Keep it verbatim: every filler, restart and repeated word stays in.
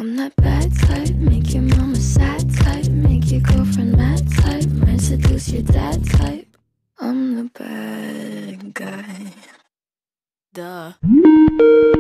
I'm that bad type, make your mama sad type, make your girlfriend mad type, might seduce your dad type. I'm the bad guy. Duh.